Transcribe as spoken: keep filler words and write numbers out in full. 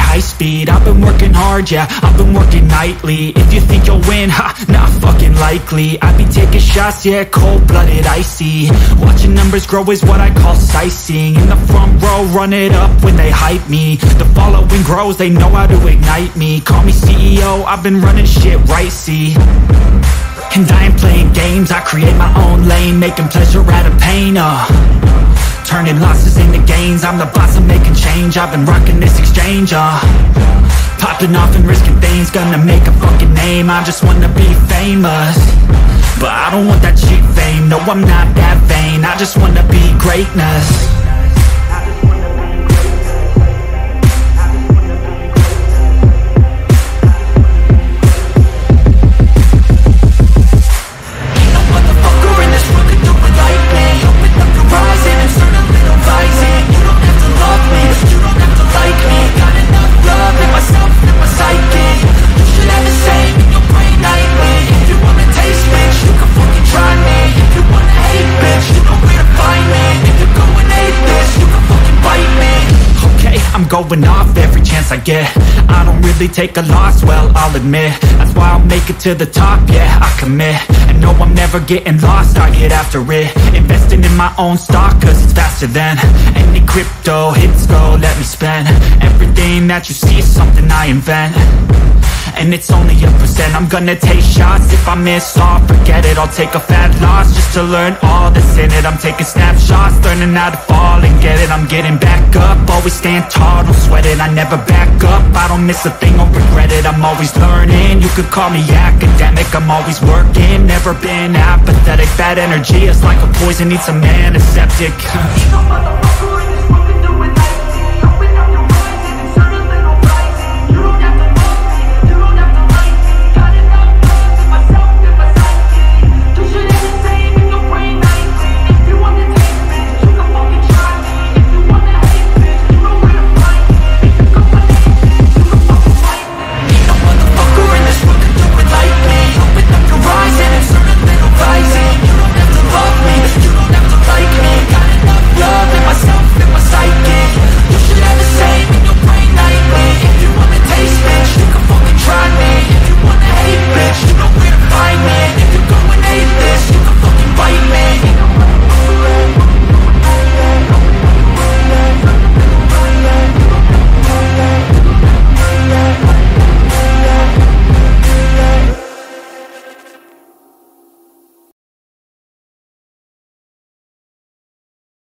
high speed. I've been working hard, yeah, I've been working nightly. If you think you'll win, ha, not fucking likely. I be taking shots, yeah, cold-blooded, icy. Watching numbers grow is what I call sightseeing. In the front row, run it up when they hype me. The following grows, they know how to ignite me. Call me C E O, I've been running shit right, see. And I ain't playing games, I create my own lane, making pleasure out of pain, uh turning losses into gains, I'm the boss, I'm making change. I've been rocking this exchange, uh popping off and risking things, gonna make a fucking name. I just wanna be famous, but I don't want that cheap fame. No, I'm not that vain, I just wanna be greatness. Going off every chance I get. I don't really take a loss, well, I'll admit. That's why I'll make it to the top, yeah, I commit. And no, I'm never getting lost, I get after it. Investing in my own stock, cause it's faster than any crypto hits go, let me spend. Everything that you see is something I invent, and it's only a percent. I'm gonna take shots, if I miss all, forget it. I'll take a fat loss just to learn all that's in it. I'm taking snapshots, learning how to fall and get it. I'm getting back up, always stand tall, don't sweat it. I never back up, I don't miss a thing, I'll regret it. I'm always learning, you could call me academic. I'm always working, never been apathetic. Bad energy is like a poison, needs some antiseptic.